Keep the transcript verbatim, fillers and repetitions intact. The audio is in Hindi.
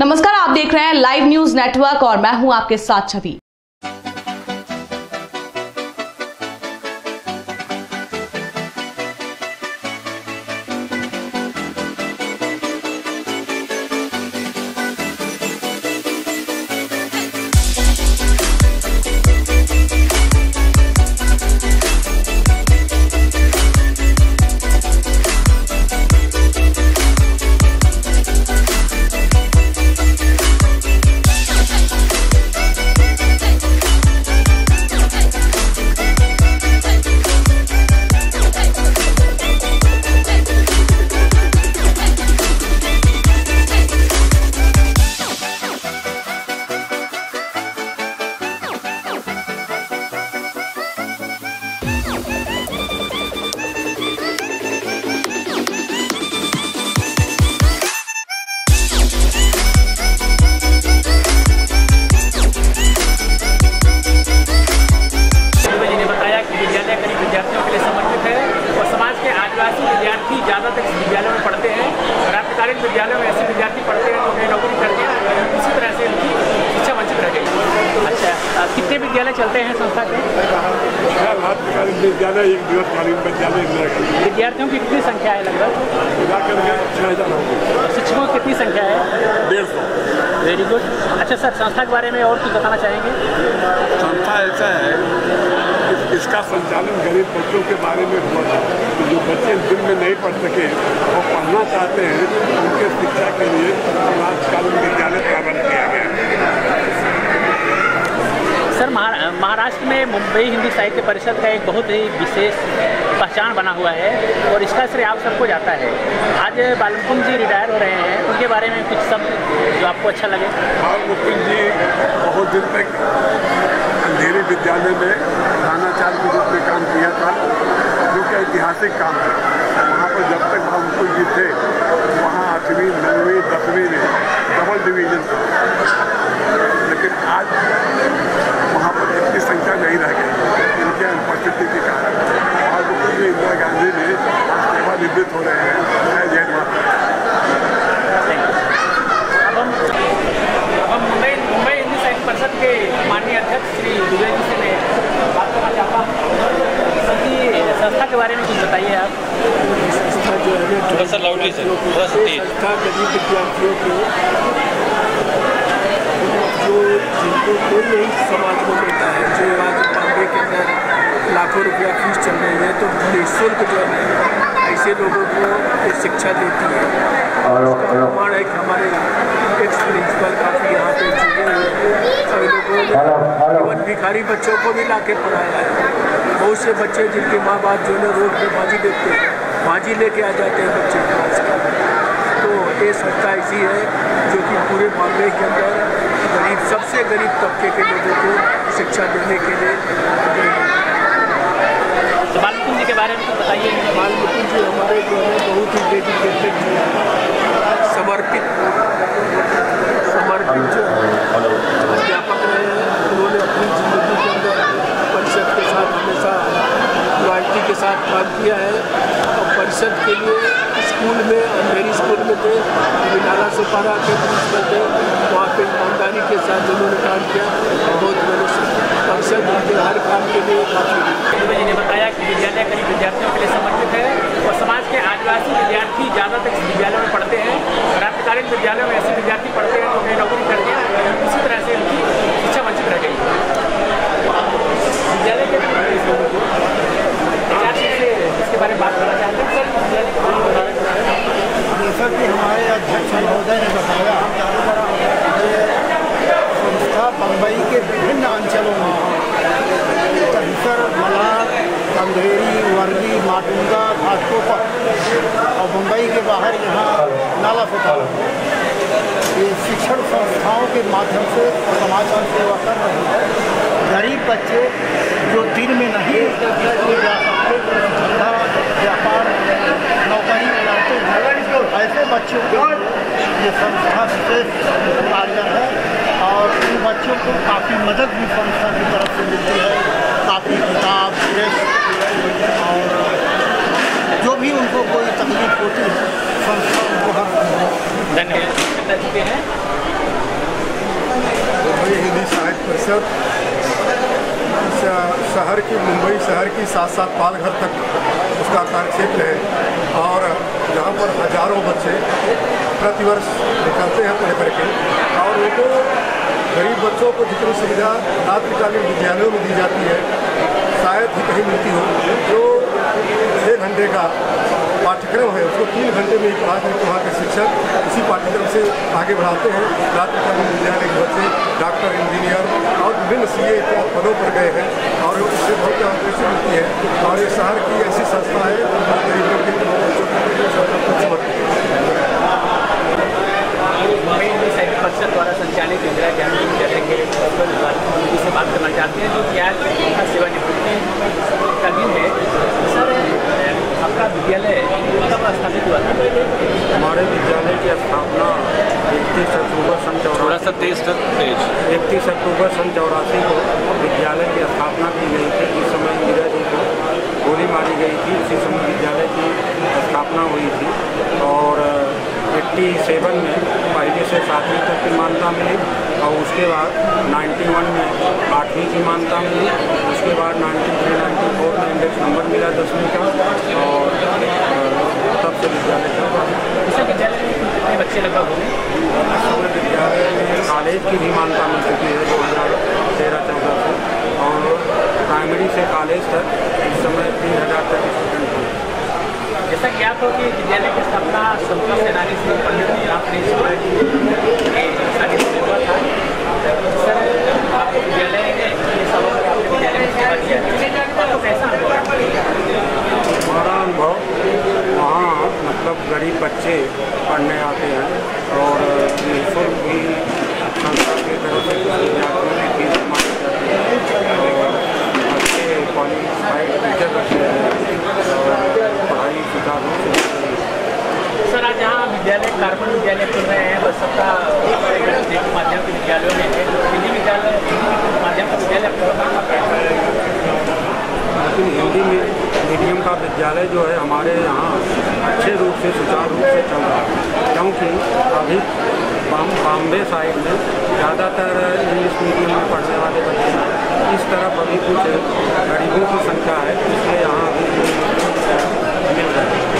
नमस्कार, आप देख रहे हैं लाइव न्यूज नेटवर्क और मैं हूं आपके साथ छवि। ज़्यादातर विद्यालयों में पढ़ते हैं, रात्रिकालीन विद्यालयों में ऐसे विद्यार्थी पढ़ते हैं जो नौकरी करते हैं, इसी तरह से उनकी शिक्षा वंचित रह गई। अच्छा, कितने विद्यालय चलते हैं संस्था के? रात्रिकालीन विद्यालय, एक दिवसकालीन विद्यालय। विद्यार्थियों की कितनी संख्या है लगभग? छः हजार होगी। शिक्षकों की कितनी संख्या है? डेढ़ सौ। Very good. अच्छा सर, संस्था के बारे में और कुछ बताना चाहेंगे? संस्था ऐसा है, इसका संचालन गरीब बच्चों के बारे में हुआ था। जो बच्चे दिन में नहीं पढ़ सके और पढ़ना चाहते हैं, उनके शिक्षा के लिए रात्रिकालीन विद्यालय प्रारंभ किया गया। सर, महाराष्ट्र में मुंबई हिंदी साहित्य परिषद का एक बहुत ही विशेष पहचान बना हुआ है और इसका श्रेय आप सबको जाता है। आज बालमुकुंद जी रिटायर हो रहे हैं, उनके बारे में कुछ शब्द जो आपको अच्छा लगे? बालमुकुंद जी बहुत दिन तक अंधेरी विद्यालय में प्रधानाचार्य के रूप में काम किया था, जो कि ऐतिहासिक काम है। वहाँ पर जब तक बालमुकुंद जी थे, वहाँ आठवीं नौवीं दसवीं में डबल डिवीजन था, लेकिन आज वहाँ पर इतनी संख्या नहीं रह गई इनके अनुपस्थिति के कारण। बालमुकुंद जी इंदिरा गांधी ने सेवानिवृत्त हो रहे हैं। जय जय माता। अब हम अब हम मुंबई मुंबई हिंदी साहित्य परिषद के माननीय अध्यक्ष श्री दुबे जी से मैं बात करना चाहता हूँ। सर जी, संस्था के बारे में कुछ बताइए आप। संस्था जो है थोड़ा सा लाउडली सर, थोड़ा सा तेज। संस्था गरीब विद्यार्थियों को, जो जिनको कोई नहीं समाज में मिलता है, जो आज बॉम्बे के अंदर लाखों रुपया फीस चल रही है, तो निःशुल्क जो है ऐसे लोगों को शिक्षा देती है। प्रमाण है कि हमारे एक्स प्रिंसिपल काफ़ी यहाँ पे जुड़े हुए सभी लोगों ने भिखारी बच्चों को भी ला के पढ़ाया है। बहुत से बच्चे जिनके माँ बाप जो है रोड पे बाजी देखते हैं, बाजी लेके आ जाते हैं बच्चे क्लास का। तो ये संस्था ऐसी है जो कि पूरे बॉम्बे के अंदर गरीब, सबसे गरीब तबके के लोगों को शिक्षा देने के लिए। तो बालमुकुंद जी के बारे में कुछ बताइए। बालमुकुंद जी हमारे जो है बहुत ही डेडिकेटेड, समर्पित समर्पित जो अध्यापक रहे हैं। उन्होंने अपनी जिंदगी के अंदर परिषद के साथ हमेशा लॉयल्टी के साथ काम किया है और परिषद के लिए स्कूल में, अंधेरी स्कूल में थे, नाला सुपारा के प्रिंसिपल थे, वहाँ पे ईमानदारी के साथ उन्होंने काम किया। बहुत मैंने परिषद के हर काम के लिए काफ़ी। जी ने बताया कि विद्यालय करीब विद्यार्थियों के लिए समर्पित है और समाज के आदिवासी विद्यार्थी ज़्यादातर विद्यालयों में पढ़ते हैं, रात्रिकालीन विद्यालयों में ऐसे विद्यार्थी पढ़ते हैं जो नौकरी करते हैं, इसी तरह से उनकी शिक्षा वंचित रह गई। विद्यालय के इसके बारे में बात करना चाहते हैं सर। जैसा कि हमारे अध्यक्ष महोदय ने बताया, संस्था बम्बई के विभिन्न अंचलों में परिसर, मलाड, अंधेरी, वर्ली, माटुंगा, घाटकोपर और मुंबई के बाहर यहाँ नाला सुपारा, ये शिक्षण संस्थाओं के माध्यम से समाचार सेवा कर रही है। गरीब बच्चे जो दिन में नहीं जा सकते, धंधा व्यापार नौकरी करते हैं, ऐसे बच्चों को ये संस्था विशेष कारगर है और इन बच्चों को काफ़ी मदद भी संस्था की तरफ से मिलती है। काफ़ी किताब, ड्रेस और जो भी उनको कोई तकलीफ होती है संस्था उनको हर धन्यवाद हैं। कि मुंबई शहर की साथ साथ पालघर तक उसका कार्यक्षेत्र है और यहाँ पर हजारों बच्चे प्रतिवर्ष निकलते हैं पढ़ करके और उनको गरीब बच्चों को जितनी सुविधा रात्रिकालीन विद्यालयों में दी जाती है शायद ही कहीं मिलती हो। जो छः घंटे का पाठ्यक्रम है उसको तीन घंटे में ही पढ़ा करके वहाँ के शिक्षक उसी पाठ्यक्रम से आगे बढ़ाते हैं। रात्रिकालीन विद्यालय के बच्चे डॉक्टर, इंजीनियर और विभिन्न सी ए इत्यादि पदों पर गए हैं और इससे बहुत खुशी मिलती है। और ये शहर की ऐसी संस्था है जो गरीबों के बच्चों को मुंबई हिंदी साहित्य परिषद द्वारा संचालित इंदिरा गांधी विद्यालय के प्रिंसिपल से बात करना चाहते हैं जो कि आज सेवानिवृत्ति का दिन है। सर, आपका विद्यालय कब स्थापित हुआ था? हमारे विद्यालय की स्थापना इकतीस अक्टूबर सन चौरासी तेईस तेईस इकतीस अक्टूबर सन चौरासी को विद्यालय की स्थापना की गई थी। इस समय इंदिरा जी को गोली मारी गई थी, उसी समय विद्यालय की स्थापना हुई थी। और एट्टी सेवन में पहले से सातवीं तक की मान्यता मिली और उसके बाद नाइन्टी वन में आठवीं की मान्यता मिली। उसके बाद नाइन्टी थ्री नाइन्टी फोर में इंडेक्स नंबर मिला दसवीं का और तब से विद्यालय चल इस विद्यालय में कितने बच्चे लगभग होंगे? विद्यालय में कॉलेज की भी मान्यता मिल चुकी है दो हज़ार तेरह चौदह से और प्राइमरी से कॉलेज तक इस समय तीन हज़ार तक स्टूडेंट हैं। जैसा कि आप लोग की विद्यालय की स्थापना स्वतंत्रता सेनानी से पंडित राम हुआ था। सर, आपको विद्यालय ने ये सब आपके विद्यालय में सेवा किया, आपको कैसा अनुभव? हमारा अनुभव वहाँ मतलब गरीब बच्चे पढ़ने आते हैं और निःशुल्क भी संस्था की तरफ से विद्यार्थियों की फीस मांगी जाती है और बच्चे क्वालिफाइड टीचर रखते हैं और पढ़ाई सुचारू रूप से। सर, आज यहाँ विद्यालय कार्बन विद्यालय खुल रहे हैं, बस सबका माध्यम के विद्यालयों में है, हिंदी विद्यालय माध्यम का विद्यालय लेकिन हिंदी मीडियम का विद्यालय जो है हमारे यहाँ अच्छे रूप से सुचारू रूप से चल रहा है, क्योंकि अभी बॉम्बे साइड में ज़्यादातर इंग्लिश मीडियम में पढ़ने वाले बच्चे हैं। इस तरफ अभी कुछ गरीबों की संख्या है, इसलिए यहाँ अभी मिल रहा है।